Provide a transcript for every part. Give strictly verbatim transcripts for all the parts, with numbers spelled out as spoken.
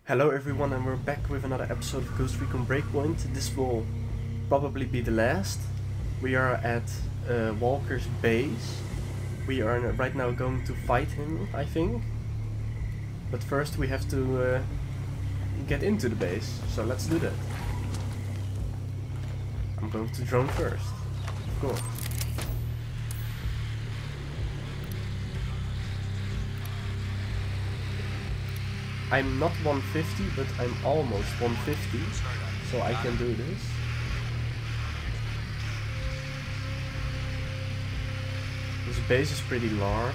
Hello everyone, and we're back with another episode of Ghost Recon Breakpoint. This will probably be the last. We are at uh, Walker's base. We are right now going to fight him, I think. But first we have to uh, get into the base, so let's do that. I'm going to drone first, of course. I'm not one fifty, but I'm almost one fifty, so I can do this. This base is pretty large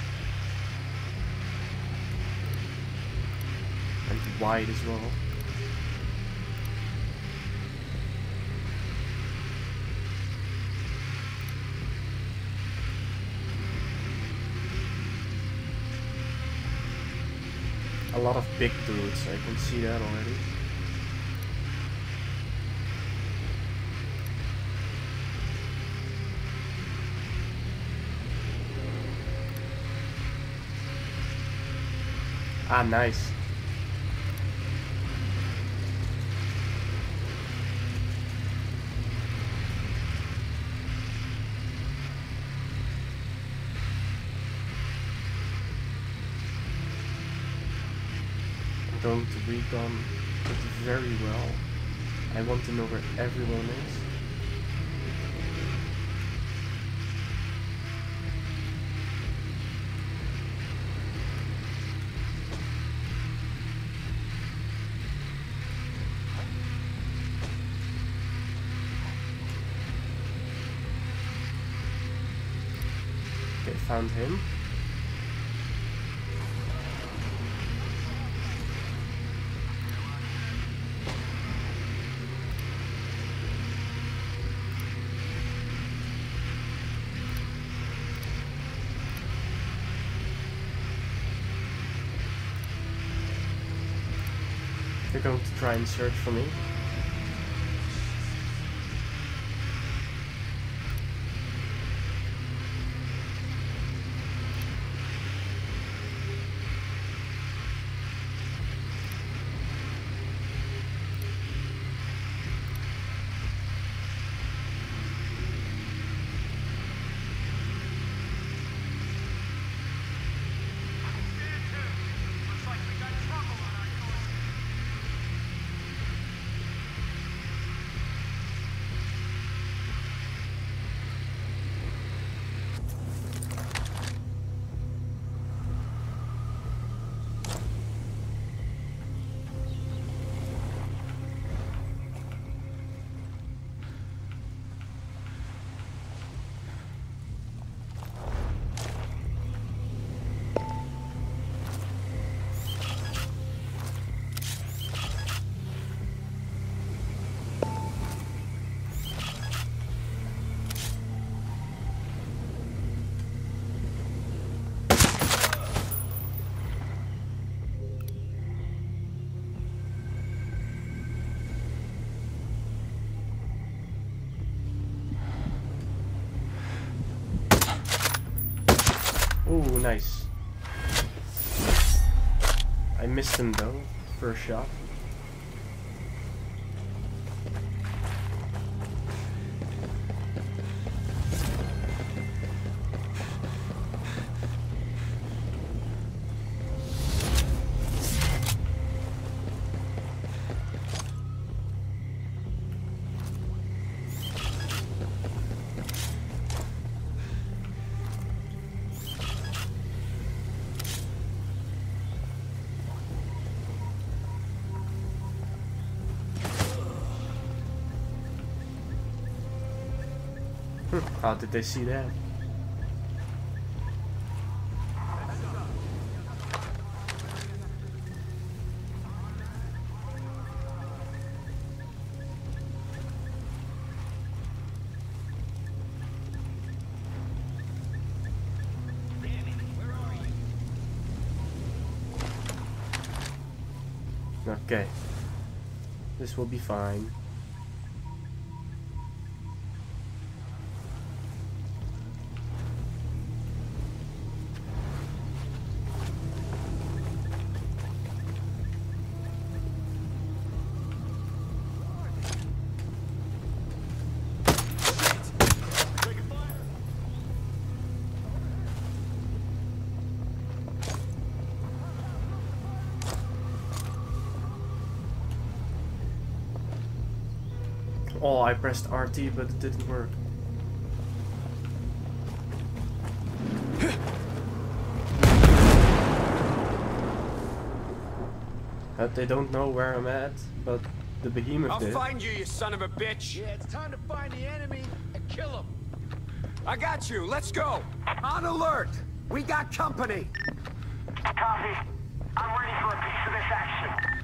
and wide as well. A lot of big dudes, I can see that already. Ah, nice. Going to recon it very well. I want to know where everyone is. Okay, found him. They're going to try and search for me. Ooh, nice. I missed him though, first shot. How did they see that? Okay, this will be fine. Oh, I pressed R T, but it didn't work. Uh, they don't know where I'm at, but the behemoth I'll did. I'll find you, you son of a bitch! Yeah, it's time to find the enemy and kill him! I got you, let's go! On alert! We got company! Copy. I'm ready for a piece of this action.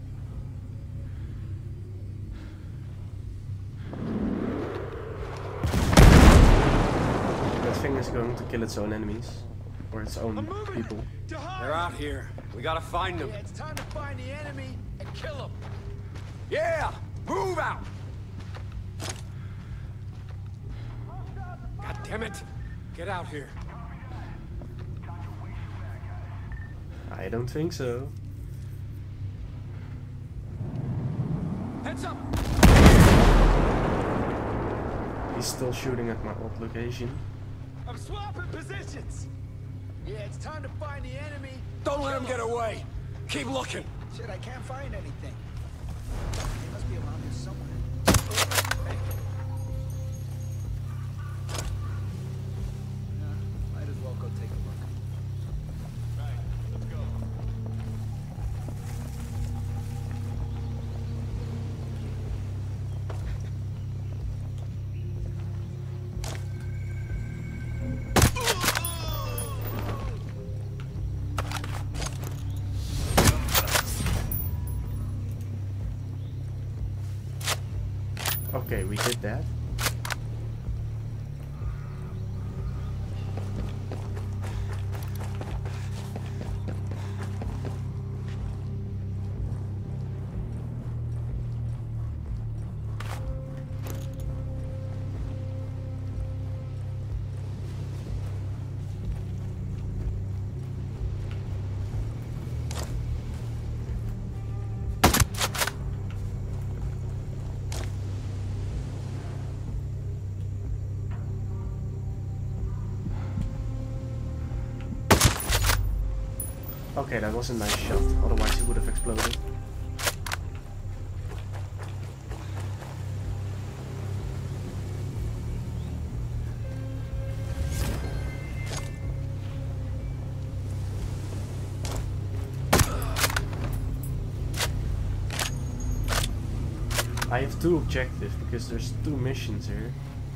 That thing is going to kill its own enemies. Or its own people. They're out here. We gotta find them. Yeah, it's time to find the enemy and kill him! Yeah! Move out! God damn it! Get out here. I don't think so. Heads up! He's still shooting at my old location. I'm swapping positions! Yeah, it's time to find the enemy. Don't let him get away! Keep looking! Shit, I can't find anything. They must be around here somewhere. Hey. Yeah, might as well go take a look. Right, let's go. Okay, we did that. Okay, that was a nice shot, otherwise he would have exploded. I have two objectives because there's two missions here.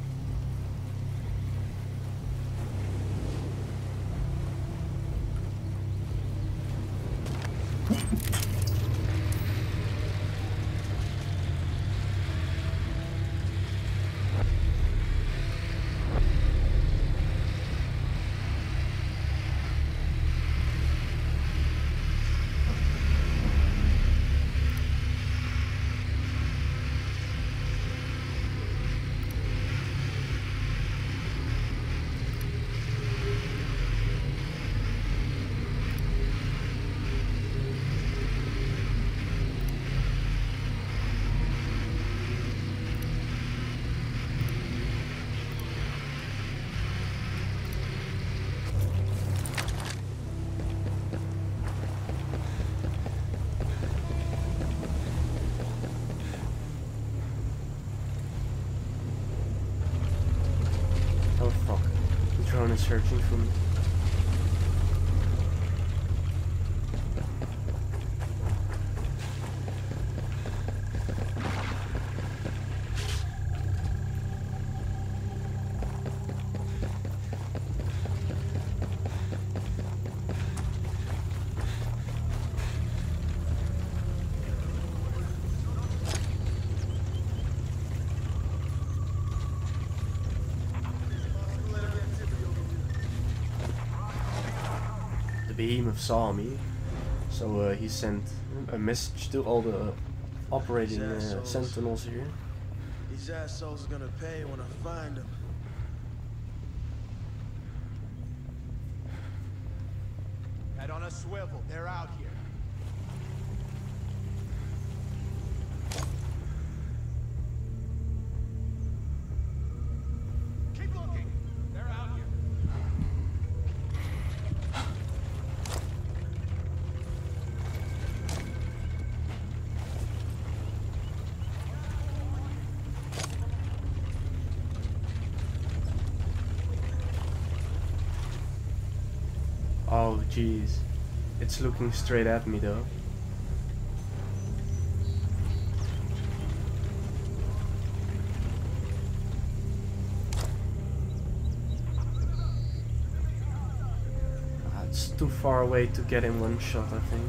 Is searching for me. Behemoth saw me, so uh, he sent a message to all the operating uh, sentinels here. These assholes are gonna pay when I find them. Head on a swivel, they're out here. Keep looking, they're out here. Jeez. It's looking straight at me though. Ah, it's too far away to get in one shot, I think.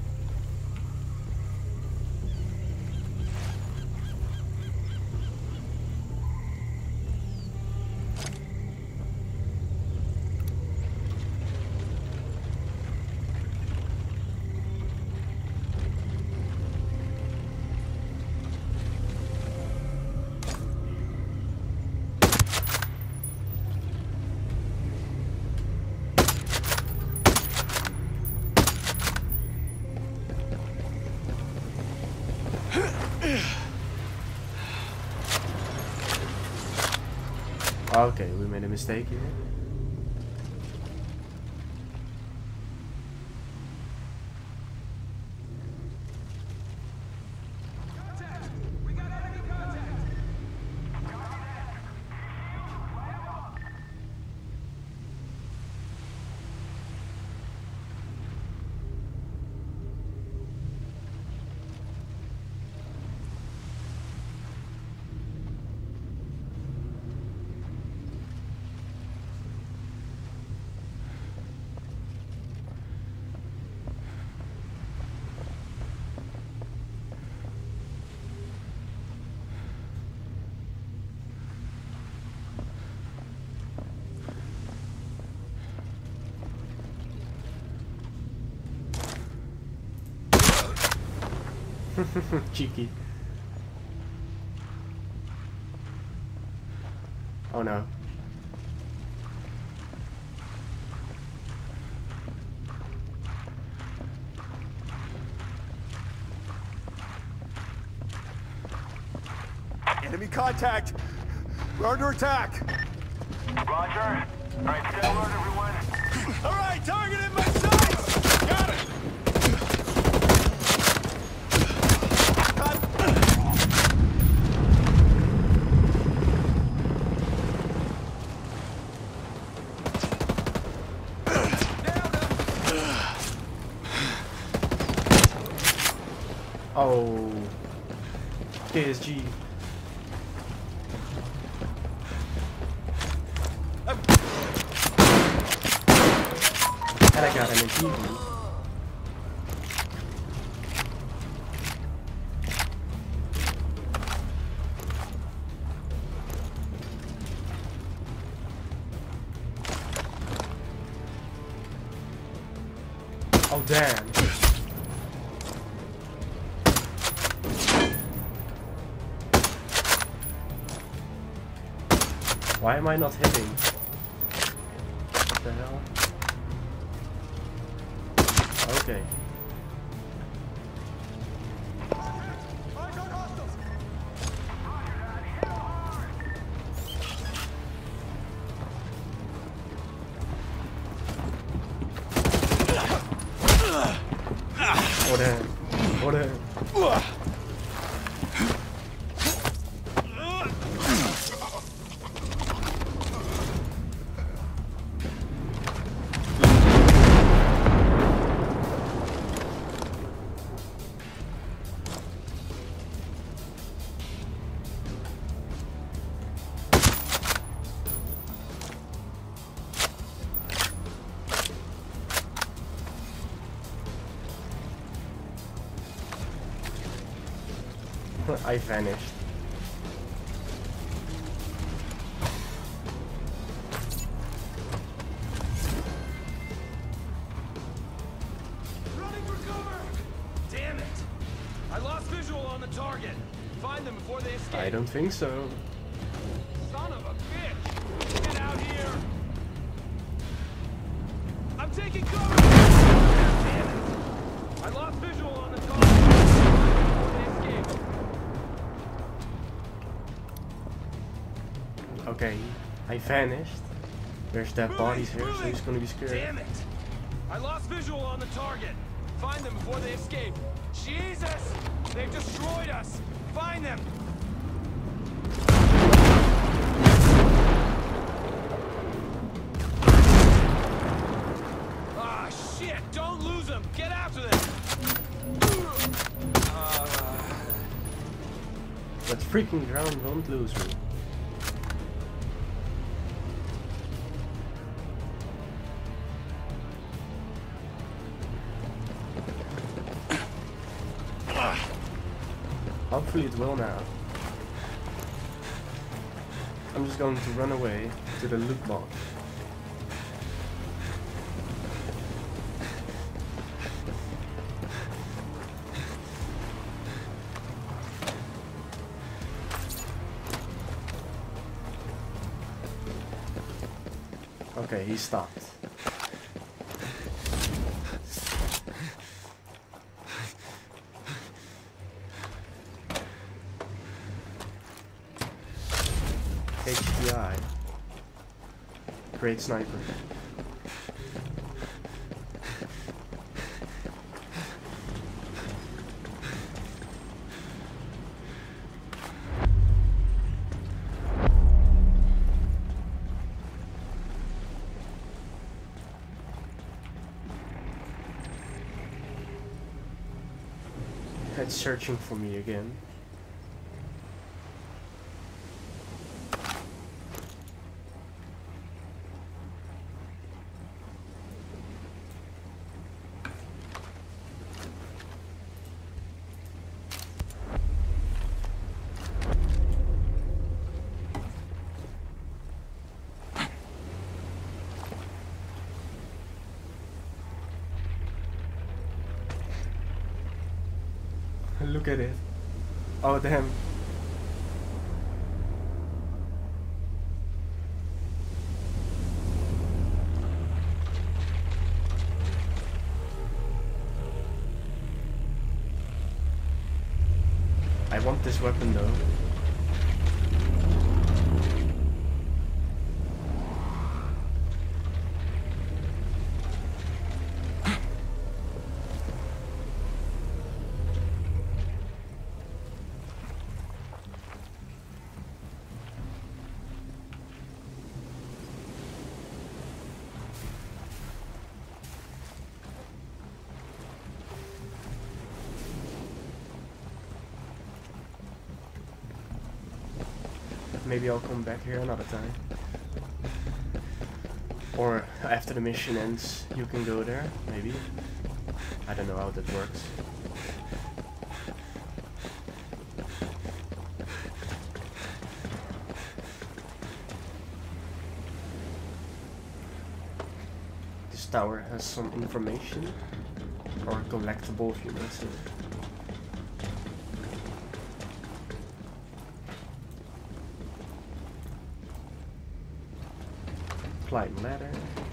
Okay, we made a mistake here. Cheeky. Oh no. Enemy contact! We're under attack! Roger. Alright, stay alert, everyone. Alright, target in my sights! Got it! Oh, K S G. And I got an achievement. Oh damn. Why am I not hitting? What the hell? Okay. Oh damn. Oh damn. I vanished. Running for cover! Damn it! I lost visual on the target. Find them before they escape. I don't think so. Son of a bitch! Get out here! I'm taking cover! Damn it! I lost visual on the target. Before they escape. Okay, I vanished. There's dead bodies here, so he's gonna be scared. Damn it! I lost visual on the target. Find them before they escape. Jesus! They've destroyed us! Find them! Ah, Shit! Don't lose them! Get after them! Uh... That freaking ground won't lose me. Hopefully it will now. I'm just going to run away to the loot box. Okay, he stopped. H D I. Great sniper. It's searching for me again. Look at it. Oh damn. I want this weapon though. Maybe I'll come back here another time. Or after the mission ends, you can go there, maybe. I don't know how that works. This tower has some information, or collectible if you may say. Climb ladder.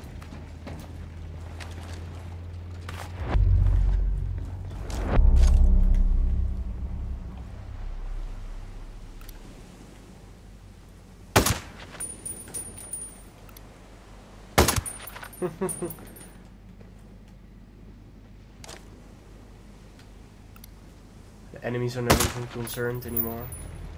The enemies are not even concerned anymore.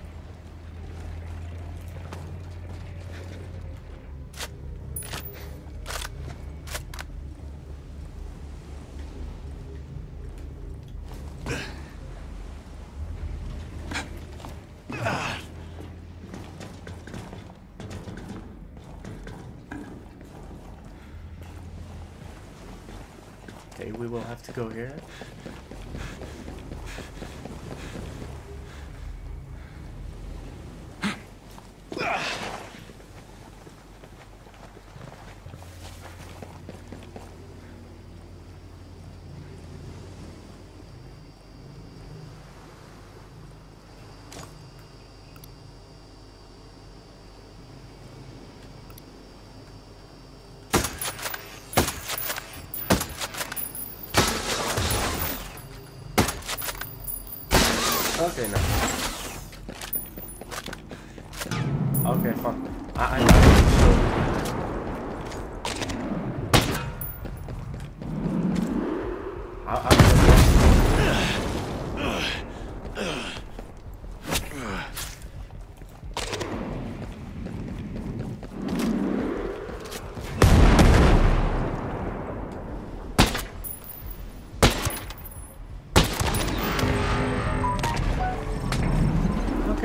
Okay, we will have to go here. Okay, no. Okay, fuck. I, I, I I, I,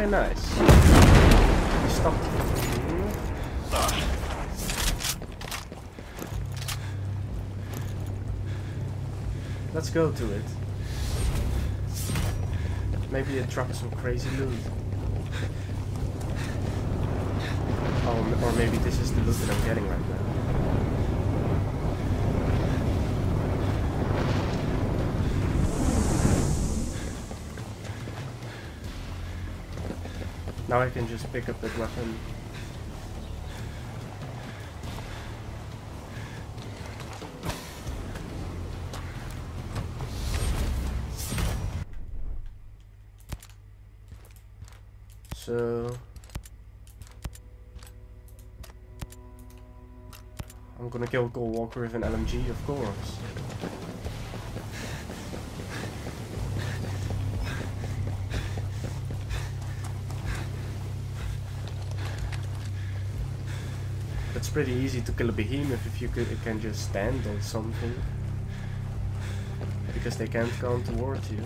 Okay, nice. We stopped. Let's go to it. Maybe it dropped some crazy loot. Oh, or maybe this is the loot that I'm getting right now. Now I can just pick up that weapon. So I'm gonna kill Cole Walker with an L M G, of course. It's pretty easy to kill a behemoth if you could, it can just stand on something, because they can't come towards you.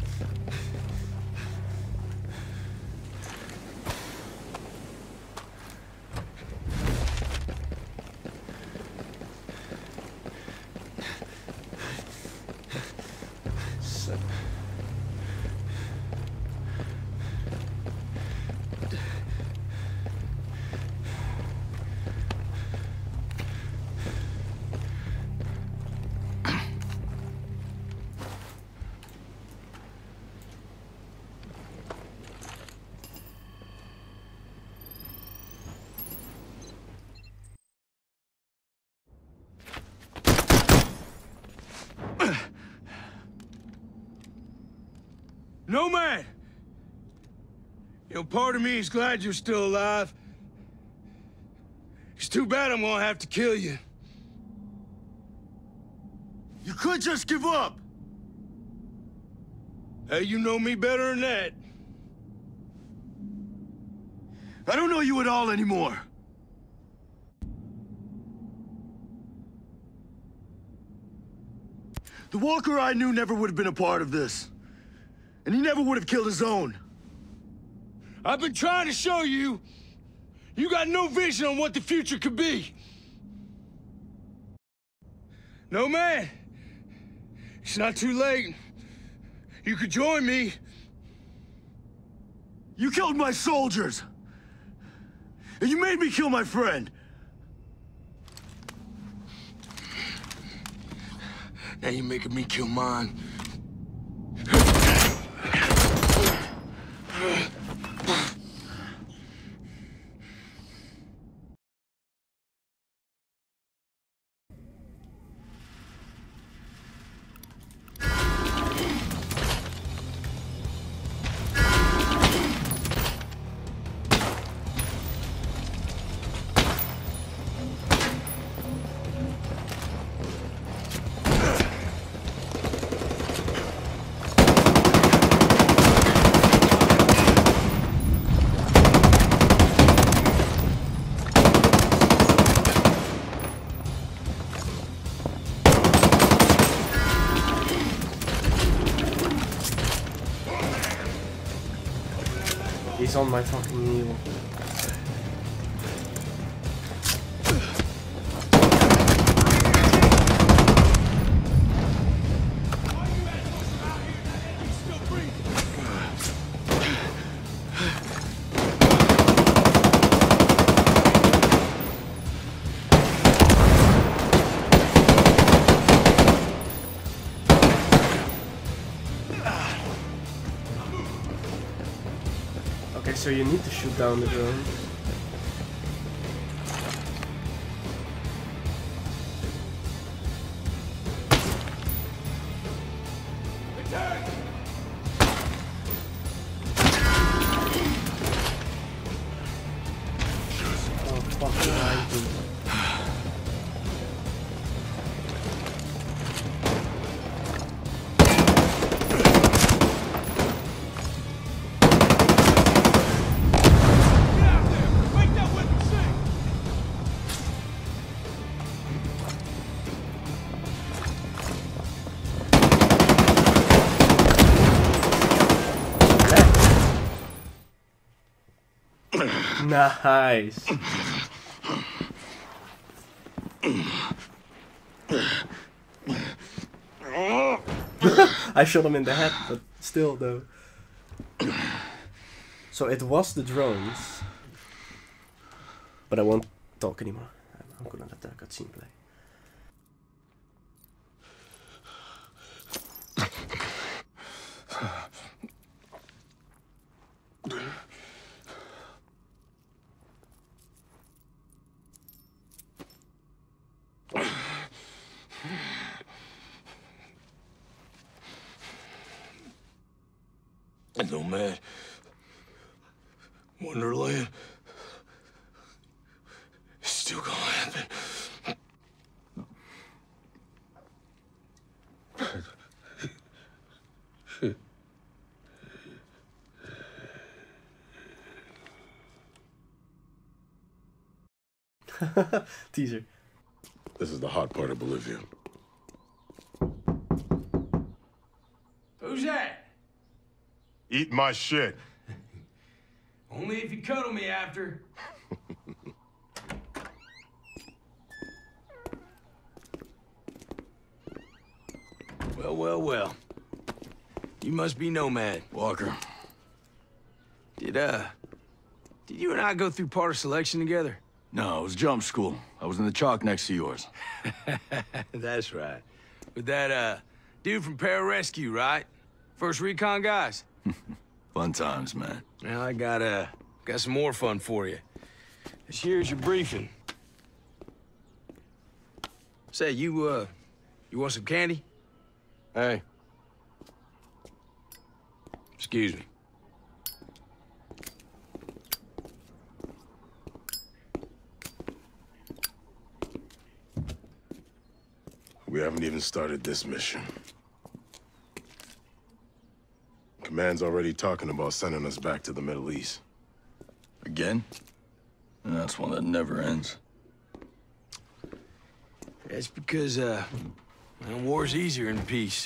Nomad! You know, part of me is glad you're still alive. It's too bad I'm gonna have to kill you. You could just give up! Hey, you know me better than that. I don't know you at all anymore. The Walker I knew never would have been a part of this. And he never would have killed his own. I've been trying to show you, you got no vision on what the future could be. No, man. It's not too late. You could join me. You killed my soldiers. And you made me kill my friend. Now you're making me kill mine. He's on my fucking heel. So you need to shoot down the drone. Oh fucking hell. Nice. I shot him in the head, but still though. So it was the drones. But I won't talk anymore. I'm gonna let that cutscene play. Nomad. Wonderland. It's still gonna happen. Teaser. This is the hot part of Bolivia. Who's that? Eat my shit. Only if you cuddle me after. Well, well, well. You must be Nomad, Walker. Did, uh... Did you and I go through part of selection together? No, it was jump school. I was in the chalk next to yours. That's right. With that, uh, dude from Pararescue, right? First recon guys? Fun times, man. Now I got, uh, got some more fun for you. This here's your briefing. Say, you, uh, you want some candy? Hey. Excuse me. We haven't even started this mission. Command's already talking about sending us back to the Middle East. Again? And that's one that never ends. That's because, uh, well, war's easier in peace.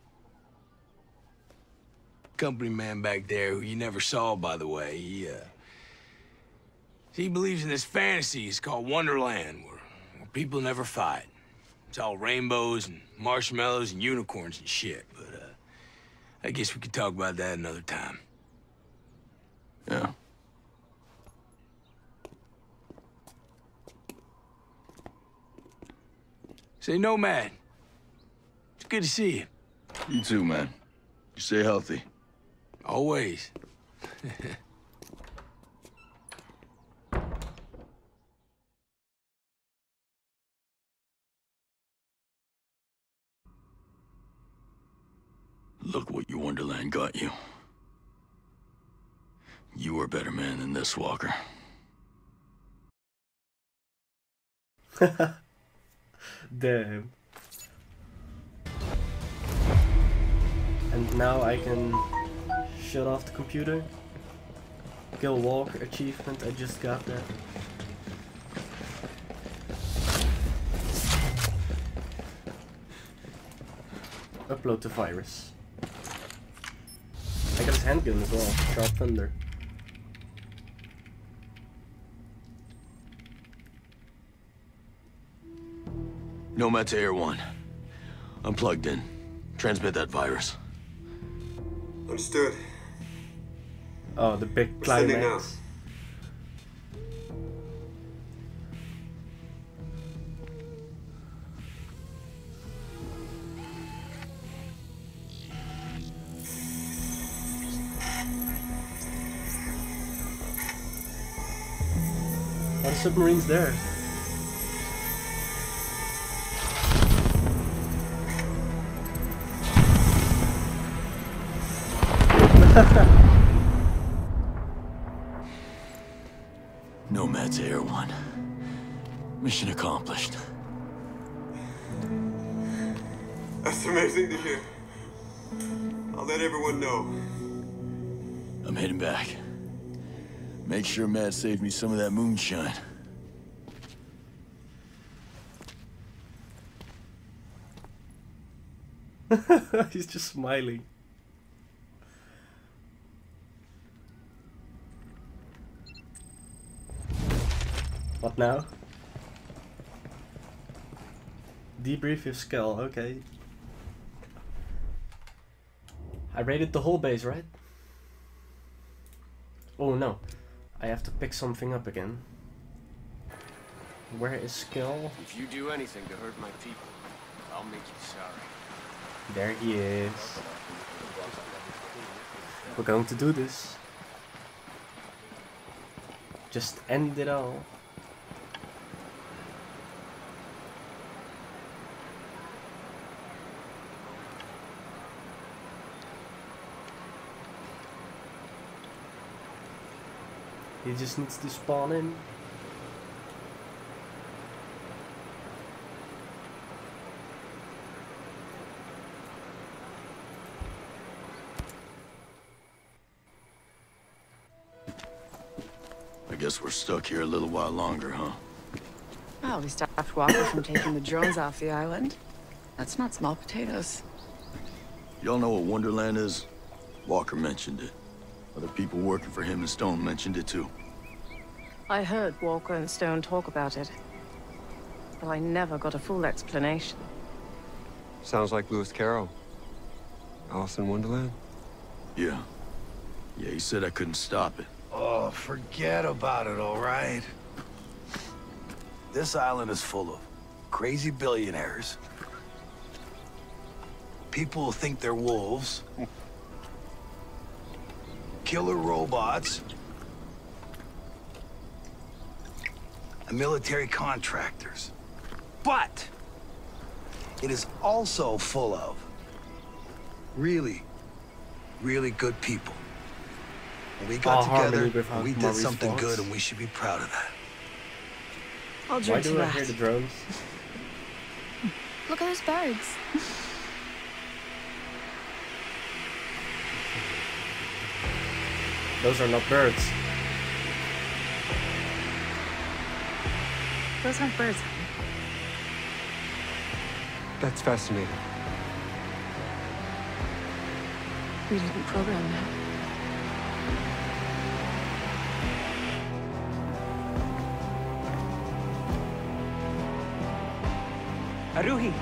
Company man back there, who you never saw, by the way, he, uh... he believes in this fantasy. It's called Wonderland, where, where people never fight. It's all rainbows and marshmallows and unicorns and shit, but, uh... I guess we could talk about that another time. Yeah. Say, Nomad. It's good to see you. You too, man. You stay healthy. Always. Look what your Wonderland got you. You were a better man than this, Walker. Damn. And now I can shut off the computer. Kill Walker achievement, I just got that. Upload the virus. I got his handgun as well, Sharp Thunder. Nomad to Air One. I'm plugged in. Transmit that virus. Understood. Oh, the big We're sending now. climax. Oh, the submarine's there. Nomad to Air One. Mission accomplished. That's amazing to hear. I'll let everyone know. I'm heading back. Make sure Matt saved me some of that moonshine. He's just smiling. What now? Debrief with Skell, okay. I raided the whole base, right? Oh no, I have to pick something up again. Where is Skell? If you do anything to hurt my people, I'll make you sorry. There he is. We're going to do this. Just end it all. He just needs to spawn in. I guess we're stuck here a little while longer, huh? Well, we stopped Walker from taking the drones off the island. That's not small potatoes. Y'all know what Wonderland is? Walker mentioned it. Other people working for him and Stone mentioned it too. I heard Walker and Stone talk about it, but I never got a full explanation. Sounds like Lewis Carroll. Alice in Wonderland? Yeah. Yeah, he said I couldn't stop it. Oh, forget about it, all right? This island is full of crazy billionaires. People who think they're wolves. Killer robots. And military contractors. But it is also full of really, really good people. And we got All together, with and we did Maurice something Fox. good, and we should be proud of that. I'll Why drink to do I that. hear the drones? Look at those birds. Those are not birds. Those aren't birds. That's fascinating. We didn't program that. Aruhi.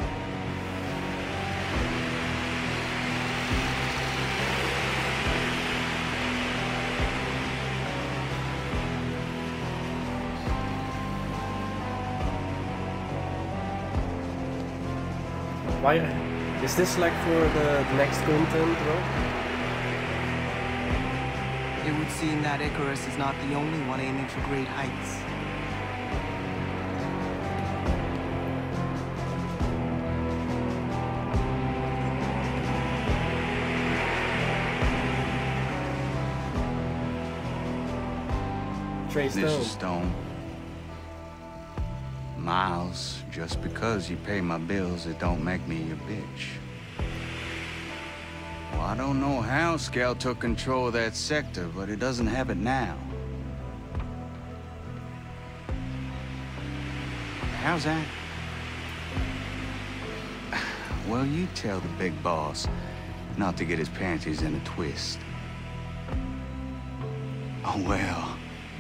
Why is this like for the, the next content, bro? It would seem that Icarus is not the only one aiming for great heights. Trey Stone. Missus Stone. Miles, just because you pay my bills, it don't make me your bitch. Well, I don't know how Skell took control of that sector, but it doesn't have it now. How's that? Well, you tell the big boss not to get his panties in a twist. Oh, well.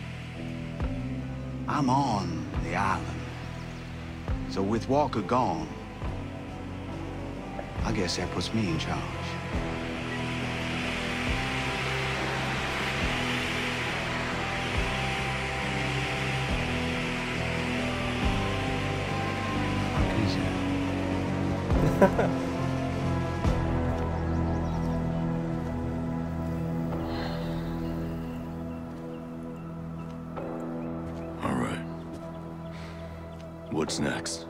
I'm on the island. So with Walker gone, I guess that puts me in charge. All right. What's next?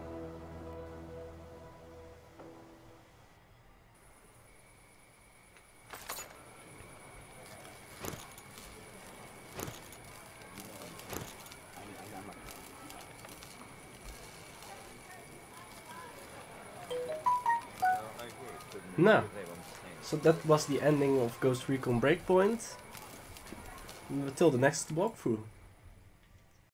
No. So that was the ending of Ghost Recon Breakpoint. Until the next walkthrough.